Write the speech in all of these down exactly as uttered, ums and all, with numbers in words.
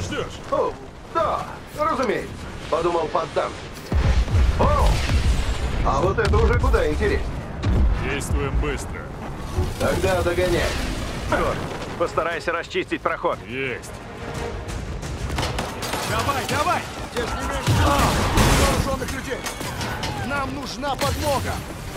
ждешь? О, да, разумеется. Подумал, поддам. О, а вот это уже куда интереснее. Действуем быстро. Тогда догоняй. Тор, постарайся расчистить проход. Есть. Давай, давай! Здесь не меньше а, вооруженных людей. Нам нужна подмога.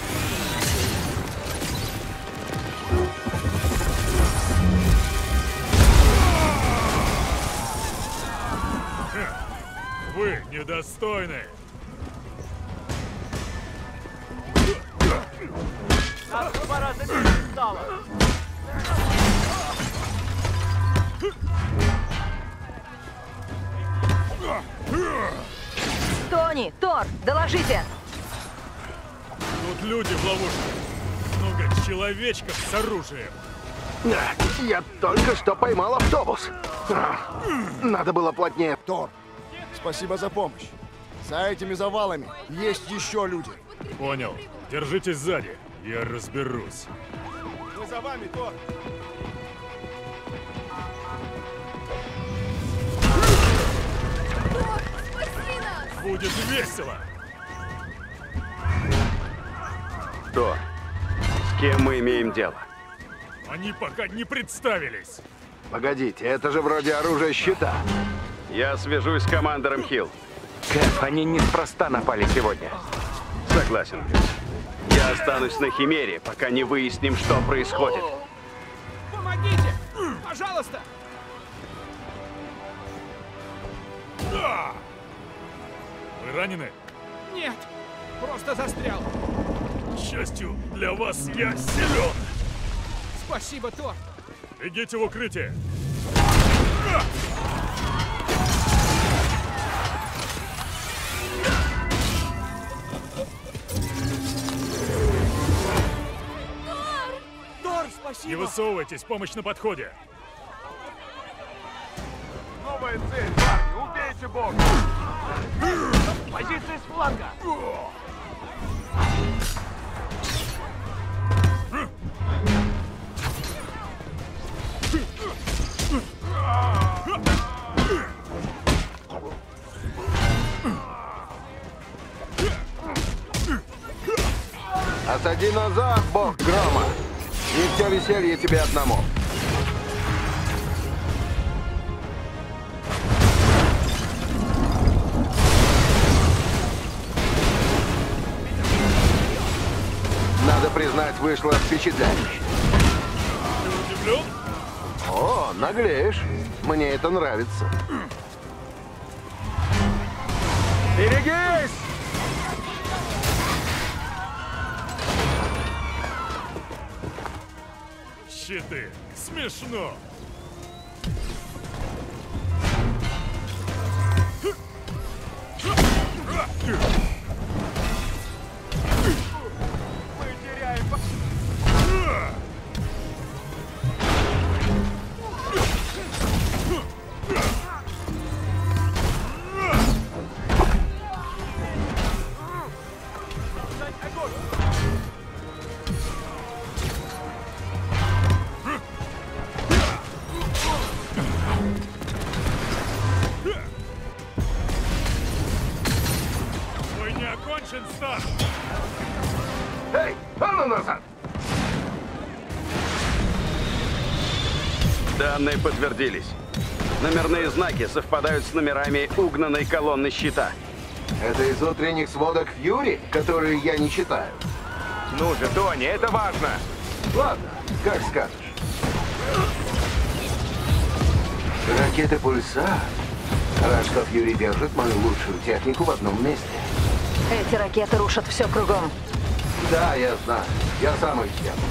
Вы недостойны. Нас в два раза меньше стало. Тони, Тор, доложите! Тут люди в ловушке. Много человечков с оружием. Я только что поймал автобус. Надо было плотнее. Тор, спасибо за помощь. За этими завалами есть еще люди. Понял. Держитесь сзади. Я разберусь. Мы за вами, Тор. Будет весело. Тор, с кем мы имеем дело? Они пока не представились. Погодите, это же вроде оружия щита. Я свяжусь с командором Хилл. Кэп, они неспроста напали сегодня. Согласен, Брюс. Я останусь на Химере, пока не выясним, что происходит. Помогите! Пожалуйста! Да! Вы ранены? Нет! Просто застрял. К счастью, для вас я силен. Спасибо, Тор. Бегите в укрытие. Тор, спасибо! Не высовывайтесь, помощь на подходе. Новая цель, парни, убейте Бога! Позиция с фланга! Отойди назад, бог грома. Не все веселье тебе одному. Надо признать, вышло впечатляюще. Ты удивлен? О, наглеешь. Мне это нравится. Берегись! Щиты. Смешно. Бой не окончен, Стар. Эй, а ну назад! Данные подтвердились. Номерные знаки совпадают с номерами угнанной колонны щита. Это из утренних сводок Фьюри, которые я не читаю. Ну же, Тони, это важно! Ладно, как скажешь. Ракеты Пульсар. Рад, что Фьюри держит мою лучшую технику в одном месте. Эти ракеты рушат все кругом. Да, я знаю. Я сам их сделал.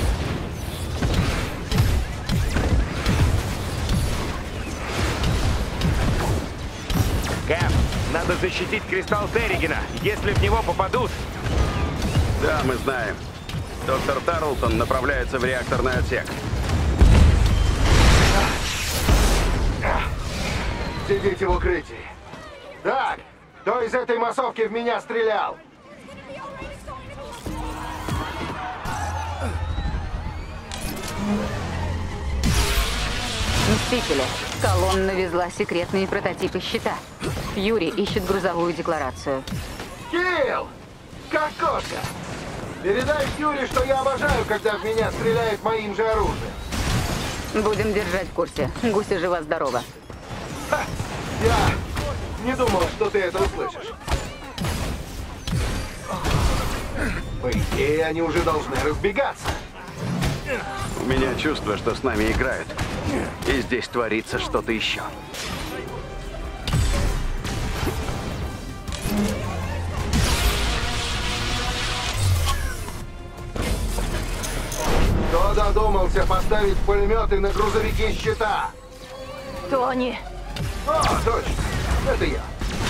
Кэп, надо защитить кристалл Терригена. Если в него попадут... Да, мы знаем. Доктор Тарлтон направляется в реакторный отсек. Сидите в укрытии. Так, кто из этой массовки в меня стрелял? Носители. Колонна везла секретные прототипы щита. Юрий ищет грузовую декларацию. Кирилл! Кокоска! Передай Юре, что я обожаю, когда в меня стреляет моим же оружием. Будем держать в курсе. Гуся жива-здорова. Ха! Я не думал, что ты это услышишь. По идее, они уже должны разбегаться. У меня чувство, что с нами играют. И здесь творится что-то еще. Кто додумался поставить пулеметы на грузовики щита? Тони! О, точно! Это я.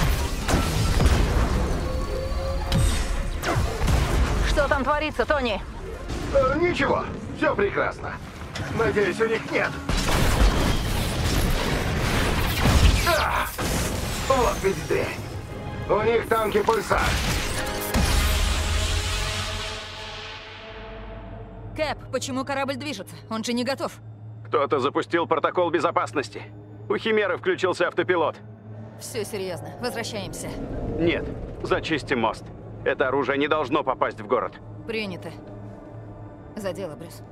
Что там творится, Тони? Э, ничего, все прекрасно. Надеюсь, у них нет. А, вот ведь дрянь. У них танки «Пульсар». Кэп, почему корабль движется? Он же не готов. Кто-то запустил протокол безопасности. У Химеры включился автопилот. Все серьезно. Возвращаемся. Нет, зачистим мост. Это оружие не должно попасть в город. Принято. За дело, Брюс.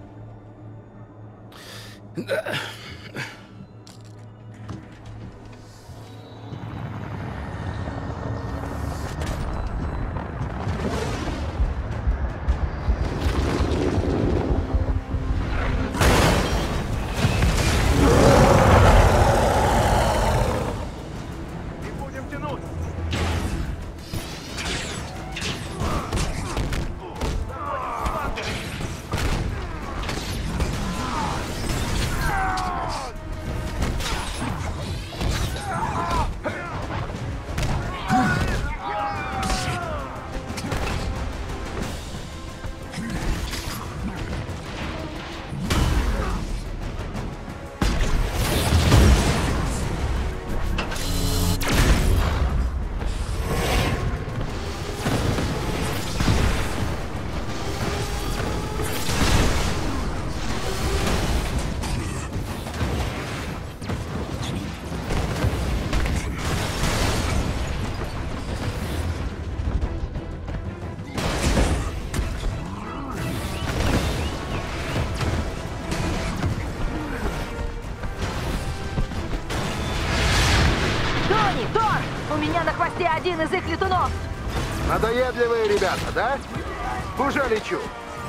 Тони, Тор! У меня на хвосте один из их летунов! Надоедливые ребята, да? Уже лечу.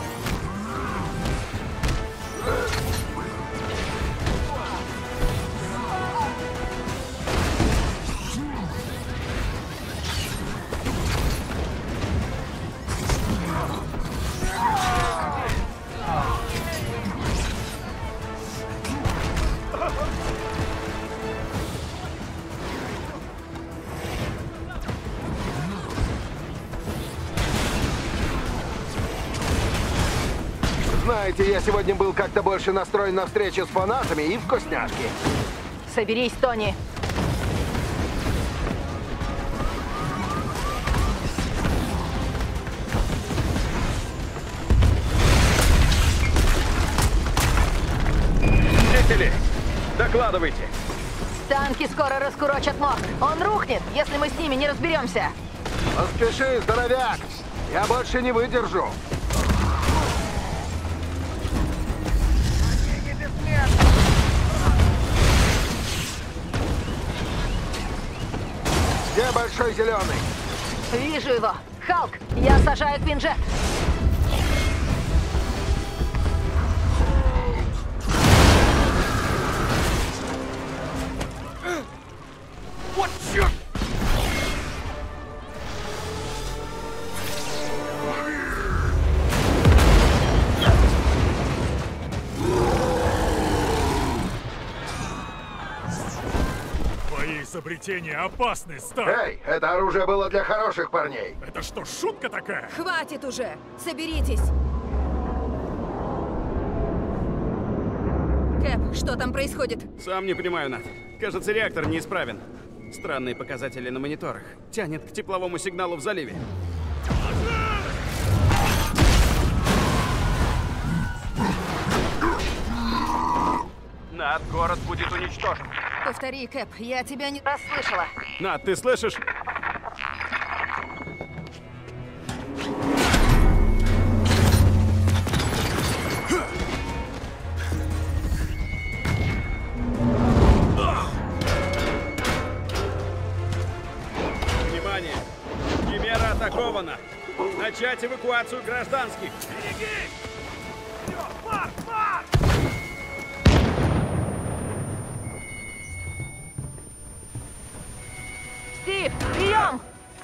Знаете, я сегодня был как-то больше настроен на встречу с фанатами и вкусняшки. Соберись, Тони. Мстители, докладывайте. Танки скоро раскурочат мост. Он рухнет, если мы с ними не разберемся. Поспеши, здоровяк! Я больше не выдержу. Где большой зеленый? Вижу его. Халк, я сажаю Квинджет. Вот черт! Твои изобретения опасны, Стар. Эй, это оружие было для хороших парней. Это что, шутка такая? Хватит уже! Соберитесь! Кэп, что там происходит? Сам не понимаю, Нат. Кажется, реактор неисправен. Странные показатели на мониторах. Тянет к тепловому сигналу в заливе. На назад город будет уничтожен. Повтори, Кэп, я тебя не... Расслышала. Над, ты слышишь? Внимание! Химера атакована! Начать эвакуацию гражданских! Берегись! Марк! Марк! Стив, прием!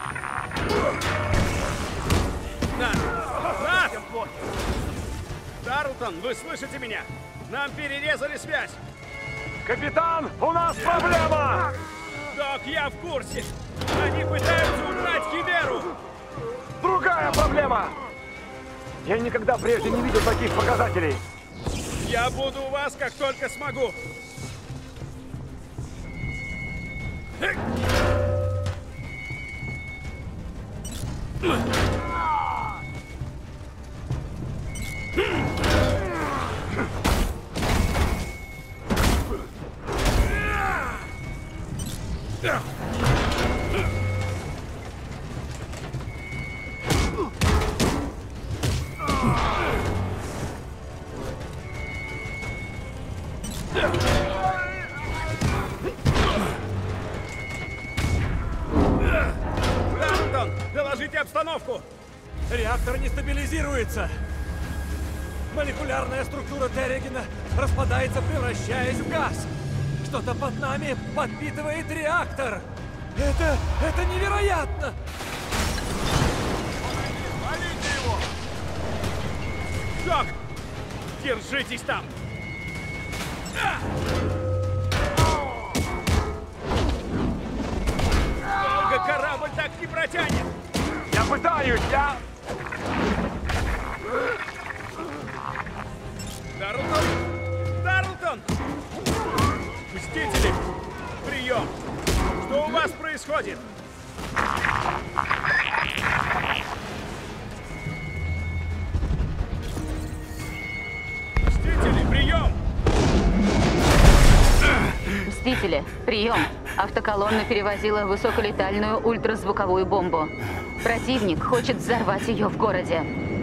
Над! Над! Тарлтон, вы слышите меня? Нам перерезали связь! Капитан, у нас проблема! Док, я в курсе! Они пытаются угнать Химеру! Другая проблема! Я никогда прежде не видел таких показателей. Я буду у вас, как только смогу! Тарлтон, доложите обстановку! Реактор не стабилизируется. Молекулярная структура Терригена распадается, превращаясь в газ. Что-то под нами подпитывает реактор. Это... это невероятно! Валите его! Док, держитесь там! Долго корабль так не протянет! Я пытаюсь, я... Тарлтон! Тарлтон! Мстители! Прием! Что у вас происходит? Мстители, прием! Мстители, прием. Автоколонна перевозила высоколетальную ультразвуковую бомбу. Противник хочет взорвать ее в городе.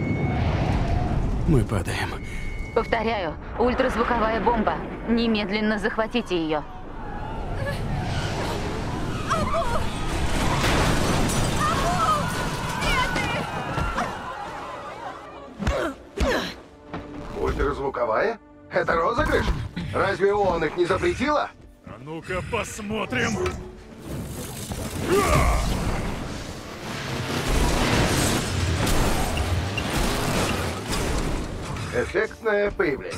Мы падаем. Повторяю, ультразвуковая бомба. Немедленно захватите ее. Ультразвуковая? Это розыгрыш? Разве ООН их не запретила? А ну-ка посмотрим. Эффектное появление.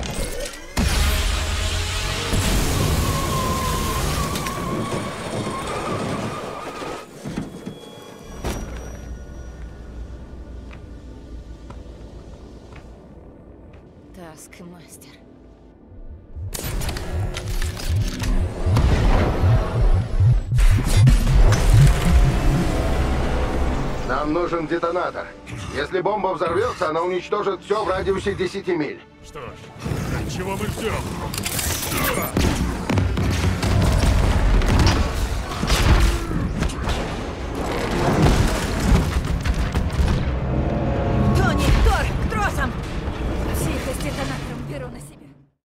Таскмастер. Нам нужен детонатор. Если бомба взорвется, она уничтожит все в радиусе десяти миль. Что ж, чего мы ждем?